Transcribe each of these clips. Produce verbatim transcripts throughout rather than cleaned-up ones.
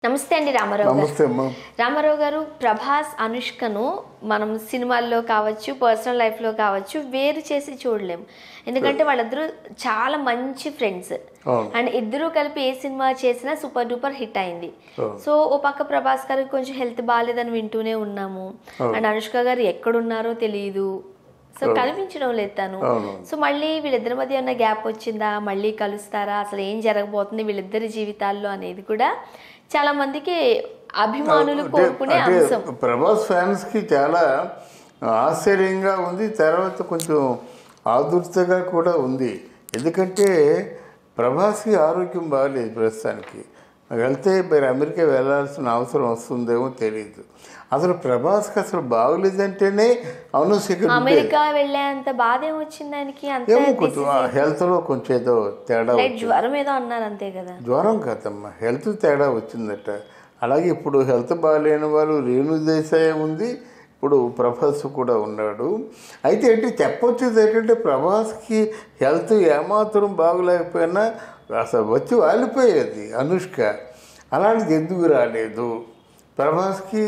నమస్తే అండి రామారావు గారు. నమస్తే అమ్మా. రామారావు గారు, ప్రభాస్ అనుష్కను మనం సినిమాల్లో కావచ్చు, పర్సనల్ లైఫ్లో కావచ్చు వేరు చేసి చూడలేము. ఎందుకంటే వాళ్ళిద్దరూ చాలా మంచి ఫ్రెండ్స్ అండ్ ఇద్దరూ కలిపి ఏ సినిమా చేసినా సూపర్ డూపర్ హిట్ అయింది. సో ఓ పక్క ప్రభాస్ గారికి కొంచెం హెల్త్ బాగాలేదని వింటూనే ఉన్నాము, అండ్ అనుష్క గారు ఎక్కడున్నారో తెలియదు, సో కనిపించడం లేదు తను. సో మళ్ళీ వీళ్ళిద్దరి మధ్య ఉన్న గ్యాప్ వచ్చిందా, మళ్ళీ కలుస్తారా, అసలు ఏం జరగబోతుంది వీళ్ళిద్దరి జీవితాల్లో అనేది కూడా చాలా మందికి అభిమానులు కోరుకునే అంశం. ప్రభాస్ ఫ్యాన్స్ కి చాలా ఆశ్చర్యంగా ఉంది, తర్వాత కొంచెం ఆదుర్తగా కూడా ఉంది. ఎందుకంటే ప్రభాస్కి ఆరోగ్యం బాగాలేదు ప్రస్తుతానికి. వెళ్తే మరి అమెరికా వెళ్ళాల్సిన అవసరం వస్తుందేమో తెలియదు. అసలు ప్రభాస్కి అసలు బాగలేదంటేనే అవును అమెరికా వెళ్ళేంత బాధ ఏమొచ్చింది ఆయనకి? ఏమో కొంచెం హెల్త్లో కొంచెం ఏదో తేడా, జ్వరం ఏదో అన్నారు అంతే కదా. జ్వరం కాదమ్మా, హెల్త్ తేడా వచ్చిందట. అలాగే ఇప్పుడు హెల్త్ బాగాలేని వాళ్ళు రేణు దేశాయ్ ఉంది, ఇప్పుడు ప్రభాస్ కూడా ఉన్నాడు. అయితే ఏంటి చెప్పొచ్చేది ఏంటంటే ప్రభాస్కి హెల్త్ ఏమాత్రం బాగలేకపోయినా అసలు వచ్చి వాలిపోయేది అనుష్క. అలాంటిది ఎందుకు రాలేదు? ప్రభాస్కి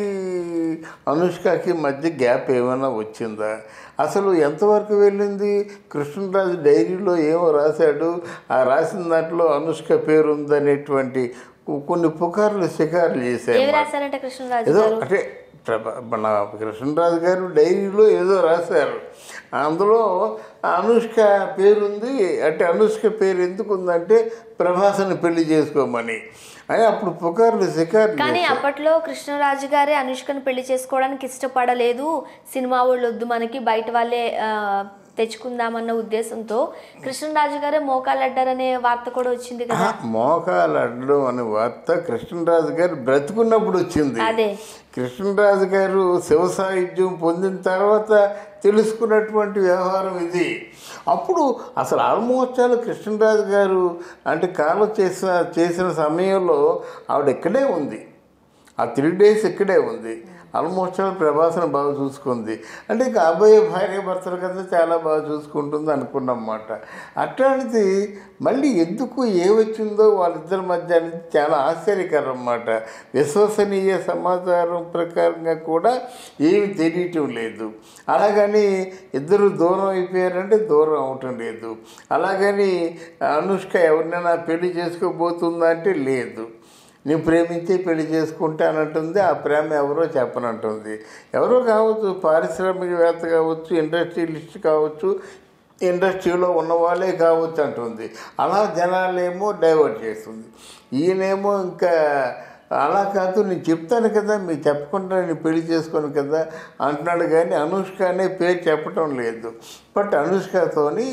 అనుష్కకి మధ్య గ్యాప్ ఏమైనా వచ్చిందా? అసలు ఎంతవరకు వెళ్ళింది? కృష్ణరాజు డైరీలో ఏమో రాశాడు, ఆ రాసిన దాంట్లో అనుష్క పేరు ఉందనేటువంటి కొన్ని పుకార్లు షికార్లు చేశారు. ఏదో అంటే మన కృష్ణరాజు గారు డైరీలో ఏదో రాశారు, అందులో అనుష్క పేరుంది. అంటే అనుష్క పేరు ఎందుకు ఉందంటే ప్రభాస్ని పెళ్లి చేసుకోమని. అని అప్పుడు పుకార్లు షికార్లు. కానీ అప్పట్లో కృష్ణరాజు గారే అనుష్కను పెళ్లి చేసుకోవడానికి ఇష్టపడలేదు, సినిమా వాళ్ళు వద్దు మనకి బయట వాళ్ళే తెచ్చుకుందామన్న ఉద్దేశంతో కృష్ణరాజు గారే మోకాలు అడ్డారనే వార్త కూడా వచ్చింది కదా. మోకాలు అడ్డడం అనే వార్త కృష్ణరాజు గారు బ్రతుకున్నప్పుడు వచ్చింది. అదే కృష్ణరాజు గారు శివ సాహిత్యం పొందిన తర్వాత తెలుసుకున్నటువంటి వ్యవహారం ఇది. అప్పుడు అసలు ఆల్మోస్ట్ ఆల్ కృష్ణరాజు గారు అంటే కాలం చేసిన చేసిన సమయంలో ఆవిడ ఇక్కడే ఉంది, ఆ త్రీ డేస్ ఇక్కడే ఉంది. ఆల్మోస్ట్ ఆల్ ప్రభాస్ని బాగా చూసుకుంది. అంటే కాబోయే భార్య భర్తలు కదా చాలా బాగా చూసుకుంటుంది అనుకున్నమాట. అట్లాంటిది మళ్ళీ ఎందుకు ఏ వచ్చిందో వాళ్ళిద్దరి మధ్య అనేది చాలా ఆశ్చర్యకరం అన్నమాట. విశ్వసనీయ సమాచారం ప్రకారంగా కూడా ఏమి తెలియటం లేదు. అలాగని ఇద్దరు దూరం అయిపోయారంటే దూరం అవటం లేదు. అలాగని అనుష్క ఎవరినైనా పెళ్లి చేసుకోబోతుందా అంటే లేదు. నేను ప్రేమించి పెళ్లి చేసుకుంటానంటుంది, ఆ ప్రేమ ఎవరో చెప్పనంటుంది. ఎవరో కావచ్చు, పారిశ్రామికవేత్త కావచ్చు, ఇండస్ట్రియలిస్ట్ కావచ్చు, ఇండస్ట్రీలో ఉన్నవాళ్ళే కావచ్చు అంటుంది. అలా జనాలేమో డైవర్ట్ చేస్తుంది. ఈయనేమో ఇంకా అలా కాదు, నేను చెప్తాను కదా, మీరు చెప్పకుండా నేను పెళ్లి చేసుకోను కదా అంటున్నాడు. కానీ అనుష్క అనే పేరు చెప్పడం లేదు. బట్ అనుష్కతోని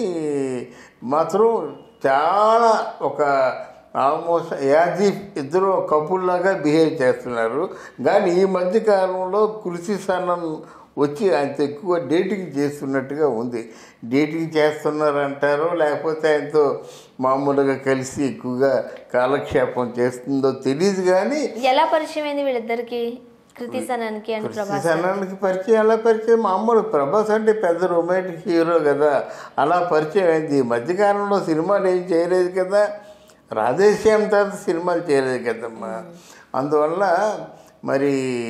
మాత్రం చాలా ఒక ఆల్మోస్ట్ యాజీ ఇద్దరు కపుల్లాగా బిహేవ్ చేస్తున్నారు. కానీ ఈ మధ్య కాలంలో కృషి సన్నం వచ్చి ఆయనతో ఎక్కువ డేటింగ్ చేస్తున్నట్టుగా ఉంది. డేటింగ్ చేస్తున్నారంటారో లేకపోతే ఆయనతో మామూలుగా కలిసి ఎక్కువగా కాలక్షేపం చేస్తుందో తెలియదు. కానీ ఎలా పరిచయం అయింది వీళ్ళిద్దరికి? కృతి సనన్కి అండ్ ప్రభాస్ సనన్కి పరిచయం ఎలా పరిచయం? మామూలు ప్రభాస్ అంటే పెద్ద రొమాంటిక్ హీరో కదా, అలా పరిచయం అయింది. ఈ మధ్యకాలంలో సినిమాలు ఏం చేయలేదు కదా, రాధేశ్యామ్ తర్వాత సినిమాలు చేయలేదు కదమ్మా. అందువల్ల మరి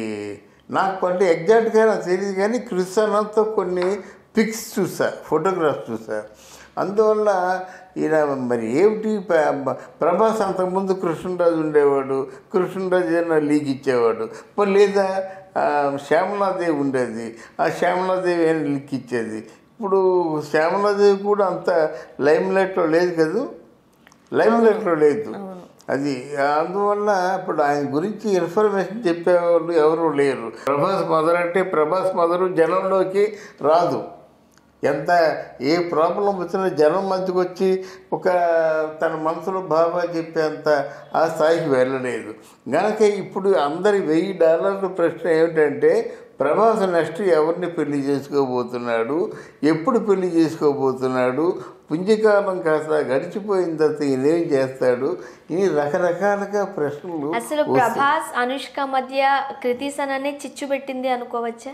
నాకు అంటే ఎగ్జాక్ట్గా నాకు తెలియదు. కానీ కృష్ణతో కొన్ని పిక్స్ చూసా, ఫోటోగ్రాఫ్స్ చూసా. అందువల్ల ఈయన మరి ఏమిటి ప్రభాస్ అంతకుముందు కృష్ణరాజు ఉండేవాడు, కృష్ణరాజు ఏదైనా లీక్ ఇచ్చేవాడు. మరి లేదా శ్యామలాదేవి ఉండేది, ఆ శ్యామలాదేవి ఏమైనా లీక్ ఇచ్చేది. ఇప్పుడు శ్యామలాదేవి కూడా అంత లైమ్ లైట్లో లేదు కదా, లైమ్ లైట్లో లేదు అది. అందువల్ల ఇప్పుడు ఆయన గురించి ఇన్ఫర్మేషన్ చెప్పేవాళ్ళు ఎవరు లేరు. ప్రభాస్ మదర్ అంటే ప్రభాస్ మదరు జనంలోకి రాదు. ఎంత ఏ ప్రాబ్లం వచ్చినా జనం మధ్యకి వచ్చి ఒక తన మనసులో బాగా చెప్పేంత ఆ స్థాయికి వెళ్ళలేదు. కనుక ఇప్పుడు అందరి వెయ్యి డాలర్ల ప్రశ్న ఏమిటంటే ప్రభాస్ నెక్స్ట్ ఎవరిని పెళ్లి చేసుకోబోతున్నాడు, ఎప్పుడు పెళ్లి చేసుకోబోతున్నాడు, పుంజకాలం కాస్త గడిచిపోయిన తర్వాత ఈయనేం చేస్తాడు, ఈ రకరకాలుగా ప్రశ్నలు. అసలు ప్రభాస్ అనుష్క మధ్య కృతి సననే చిచ్చు పెట్టింది అనుకోవచ్చా?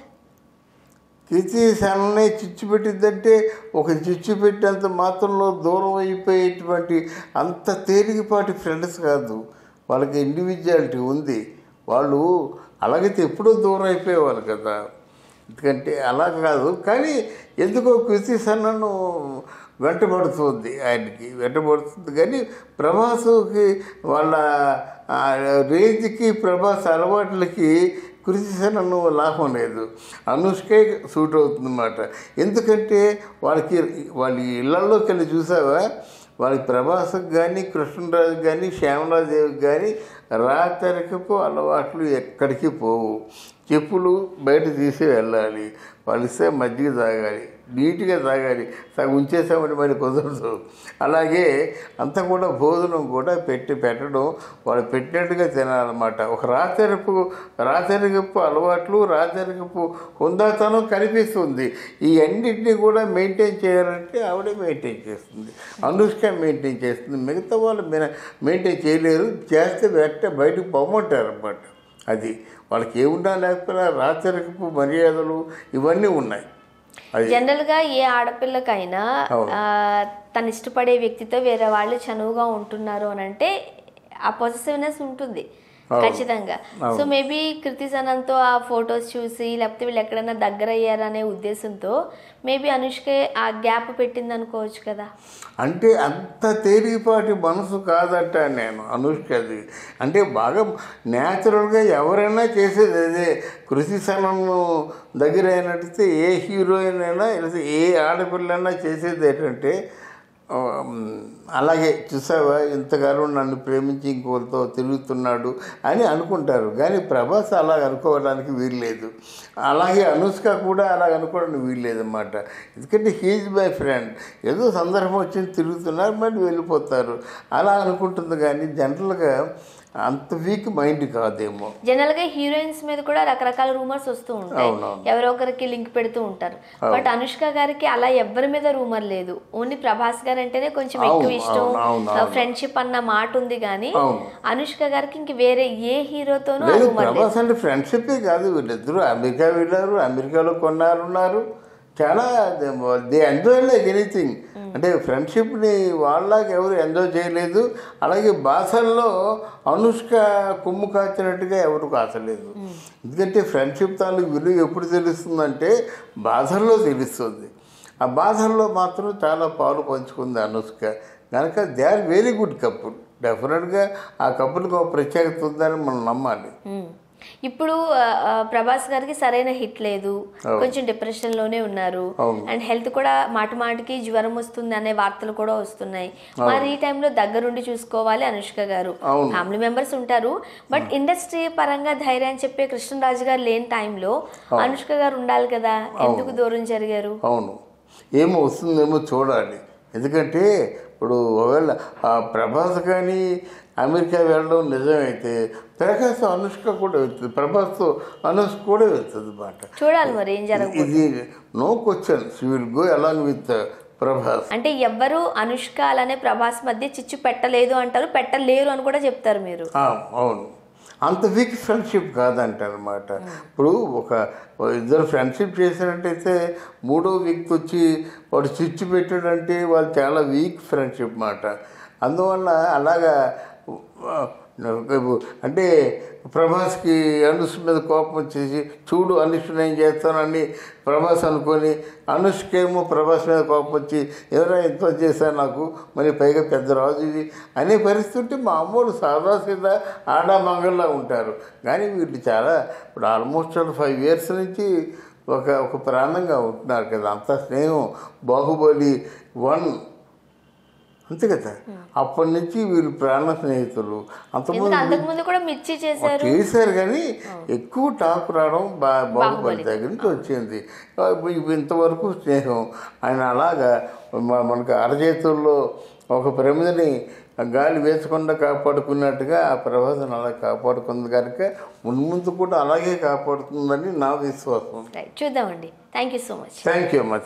కృతి సననే చిచ్చు పెట్టిందంటే ఒక చిచ్చు పెట్టేంత మాత్రంలో దూరం అయిపోయేటువంటి అంత తేలికపాటి ఫ్రెండ్స్ కాదు వాళ్ళకి ఇండివిజువాలిటీ ఉంది. వాళ్ళు అలాగైతే ఎప్పుడూ దూరం అయిపోయేవాళ్ళు కదా. ఎందుకంటే అలా కాదు, కానీ ఎందుకో కృతి సన్నను వెంటబడుతుంది, ఆయనకి వెంటబడుతుంది. కానీ ప్రభాస్కి వాళ్ళ రేంజ్కి ప్రభాస్ అలవాట్లకి కృతి సన్నను లాభం లేదు. అనుష్కే సూట్ అవుతుందన్నమాట. ఎందుకంటే వాళ్ళకి వాళ్ళ ఇళ్లలోకి వెళ్ళి చూసావా, వాళ్ళకి ప్రభాస్కి కానీ కృష్ణరాజుకి కానీ శ్యామలాదేవికి కానీ రాత్రికపు అలవాట్లు ఎక్కడికి పోవు. చెప్పులు బయట తీసి వెళ్ళాలి, వాళ్ళు ఇస్తే మజ్జిగ తాగాలి, నీట్గా తాగాలి, సగం ఉంచేసామని మరి కుదరదు. అలాగే అంతా కూడా భోజనం కూడా పెట్టి పెట్టడం వాళ్ళు పెట్టినట్టుగా తినాలన్నమాట. ఒక రాత్రిపు రాత్రికపు అలవాట్లు, రాత్రికపు హుందాతనం కనిపిస్తుంది. ఈ అన్నింటినీ కూడా మెయింటైన్ చేయాలంటే ఆవిడే మెయింటైన్ చేస్తుంది, అనుష్క మెయింటైన్ చేస్తుంది. మిగతా వాళ్ళు మెయింటైన్ చేయలేరు. చేస్తే వెంట బయటకు పొమ్మంటారు అన్నమాట. అది వాళ్ళకి ఏమున్నా లేకపోయినా రాత్రికపు మర్యాదలు ఇవన్నీ ఉన్నాయి. జనరల్గా ఏ ఆడపిల్లకైనా తను ఇష్టపడే వ్యక్తితో వేరే వాళ్ళు చనువుగా ఉంటున్నారు అని అంటే ఆ పొజిటివ్నెస్ ఉంటుంది ఖచ్చితంగా. సో మేబీ కృతి సనన్తో ఆ ఫొటోస్ చూసి లేకపోతే వీళ్ళు ఎక్కడైనా దగ్గర అయ్యారనే ఉద్దేశంతో మేబీ అనుష్క ఆ గ్యాప్ పెట్టింది అనుకోవచ్చు కదా. అంటే అంత తేలిపాటి మనసు కాదట నేను అనుష్కది. అంటే బాగా న్యాచురల్గా ఎవరైనా చేసేది అదే. కృతి సనన్ దగ్గర అయినట్టయితే ఏ హీరోయిన్ అయినా లేకపోతే ఏ ఆడపిల్లైనా చేసేది ఏంటంటే అలాగే చూసావా ఇంతకాలం నన్ను ప్రేమించి ఇంకోరితో తిరుగుతున్నాడు అని అనుకుంటారు. కానీ ప్రభాస్ అలా అనుకోవడానికి వీల్లేదు, అలాగే అనుష్క కూడా అలా అనుకోవడానికి వీల్లేదన్నమాట. ఎందుకంటే హీజ్ మై ఫ్రెండ్, ఏదో సందర్భం వచ్చింది తిరుగుతున్నారు మళ్ళీ వెళ్ళిపోతారు అలా అనుకుంటుంది. కానీ జనరల్గా అంత వీక్ మైండ్ కాదేమో. జనరల్గా హీరోయిన్స్ మీద కూడా రకరకాల రూమర్స్ వస్తూ ఉంటాయి, ఎవరో ఒకరికి లింక్ పెడుతూ ఉంటారు. బట్ అనుష్క గారికి అలా ఎవరి మీద రూమర్ లేదు. ఓన్లీ ప్రభాస్ గారు అంటేనే కొంచెం ఎక్కువ ఇష్టం, ఫ్రెండ్షిప్ అన్న మాట ఉంది. కానీ అనుష్క గారికి ఇంక వేరే ఏ హీరోతోనూ ప్రభాస్ అంటే ఫ్రెండ్షిప్ కాదు. వీళ్ళిద్దరూ అమెరికా వెళ్ళారు, అమెరికాలో కొన్నారు ఉన్నారు, చాలా దే ఎంజాయ్ లైక్ ఎనీథింగ్. అంటే ఫ్రెండ్షిప్ని వాళ్ళకి ఎవరు ఎంజాయ్ చేయలేదు. అలాగే భాషల్లో అనుష్క కొమ్ము కాచినట్టుగా ఎవరు కాచలేదు. ఎందుకంటే ఫ్రెండ్షిప్ తాలూకు విలువ ఎప్పుడు తెలుస్తుందంటే బాధల్లో తెలుస్తుంది. ఆ బాధల్లో మాత్రం చాలా పాలు పంచుకుంది అనుష్క. కనుక they are very good couple. డెఫినెట్గా ఆ కపుల్కి ఒక ప్రత్యేకత ఉందని మనం నమ్మాలి. ఇప్పుడు ప్రభాస్ గారికి సరైన హిట్ లేదు, కొంచెం డిప్రెషన్ లోనే ఉన్నారు. అండ్ హెల్త్ కూడా మాటి మాటికి జ్వరం వస్తుంది అనే వార్తలు కూడా వస్తున్నాయి. మరి ఈ టైంలో దగ్గరుండి చూసుకోవాలి అనుష్క గారు. ఫ్యామిలీ మెంబర్స్ ఉంటారు, బట్ ఇండస్ట్రీ పరంగా ధైర్యం చెప్పే కృష్ణరాజు గారు లేని టైంలో అనుష్క గారు ఉండాలి కదా. ఎందుకు దూరం జరిగారు? అవును, ఏమో వస్తుందేమో చూడాలి. ఎందుకంటే ఇప్పుడు ఒకవేళ ప్రభాస్ కానీ అమెరికా వెళ్ళడం నిజమైతే ప్రకాశ్ అనుష్క కూడా వెళ్తుంది, ప్రభాస్తో అనుష్క కూడా వెళ్తుంది అన్నమాట. చూడాలి మరి ఏం జరగదు. ఇది no question, she will go along with Prabhas. అంటే ఎవ్వరు అనుష్క అలానే ప్రభాస్ మధ్య చిచ్చు పెట్టలేదు అంటారు, పెట్టలేరు అని కూడా చెప్తారు మీరు. అవును, అంత వీక్ ఫ్రెండ్షిప్ కాదంటారు అనమాట. ఇప్పుడు ఒక ఇద్దరు ఫ్రెండ్షిప్ చేసినట్టయితే మూడో వ్యక్తి వచ్చి వాడు చిచ్చు పెట్టాడంటే వాళ్ళు చాలా వీక్ ఫ్రెండ్షిప్ మాట. అందువల్ల అలాగా అంటే ప్రభాస్కి అనుష్ మీద కోపం వచ్చేసి చూడు అనుష్ నేను చేస్తానని ప్రభాస్ అనుకొని అనుష్కేమో ప్రభాస్ మీద కోపం వచ్చి ఎవరో ఎంతో చేశాను నాకు మరి పైగా పెద్ద రాజు ఇది అనే పరిస్థితి మా అమ్మోడు సాదా సీదా ఆడా మంగళలా ఉంటారు. కానీ వీళ్ళు చాలా ఇప్పుడు ఆల్మోస్ట్ ఫైవ్ ఇయర్స్ నుంచి ఒక ఒక ప్రాణంగా ఉంటున్నారు కదా. అంత స్నేహం బాహుబలి వన్ అంతే కదా, అప్పటి నుంచి వీళ్ళు ప్రాణ స్నేహితులు. అంతకుముందు కూడా మిర్చి చేశారు చేశారు కానీ ఎక్కువ టాక్ రావడం బా బాహుబలి దగ్గర నుంచి వచ్చింది. ఇంతవరకు స్నేహం ఆయన అలాగా మనకు అరచేతుల్లో ఒక ప్రమిదని గాలి వేసకుండా కాపాడుకున్నట్టుగా ఆ ప్రభాసం అలా కాపాడుకుంది కనుక మున్ముందు కూడా అలాగే కాపాడుతుందని నా విశ్వాసం. చూద్దామండి. Thank you so much. Thank you much.